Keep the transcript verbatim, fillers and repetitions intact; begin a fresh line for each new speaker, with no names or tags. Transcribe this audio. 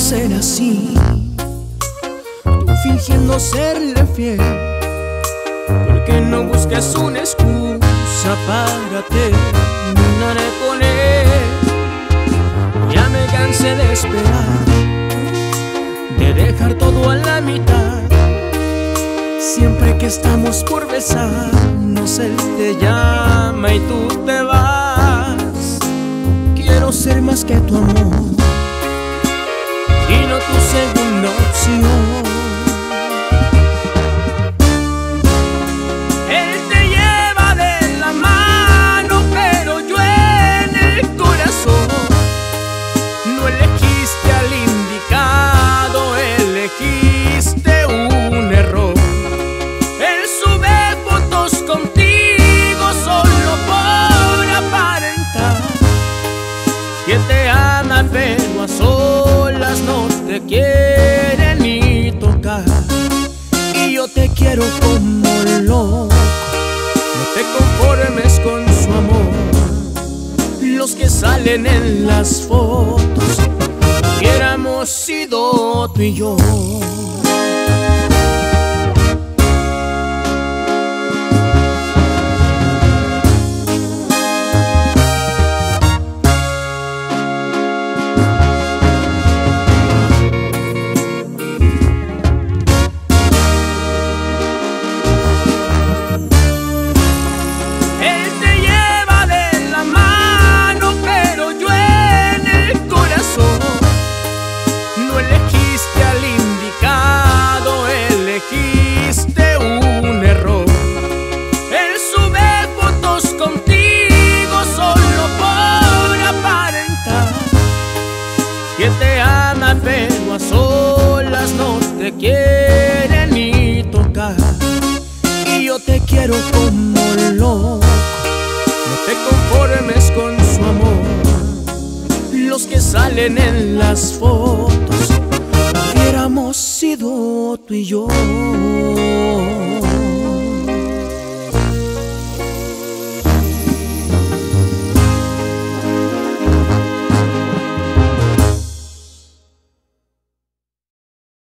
ser así, tú fingiendo serle fiel. ¿Por qué no buscas una excusa para terminar con él? Ya me cansé de esperar, de dejar todo a la mitad. Siempre que estamos por besarnos, él te llama y tú te vas. Quiero ser más que tu amor y no tu segunda opción. Él te lleva de la mano, pero yo en el corazón. No elegiste al indicado, elegiste un error. Él sube fotos contigo solo por aparentar que te ama, pero a solas no te quiere ni tocar. Y yo te quiero como loco, no te conformes con su amor. Los que salen en las fotos, hubiéramos sido tú y yo. Elegiste un error. Él sube fotos contigo solo por aparentar que te ama, pero a solas no te quiere ni tocar. Y yo te quiero como loco, no te conformes con su amor. Los que salen en las fotos, hubiéramos sido tú y yo.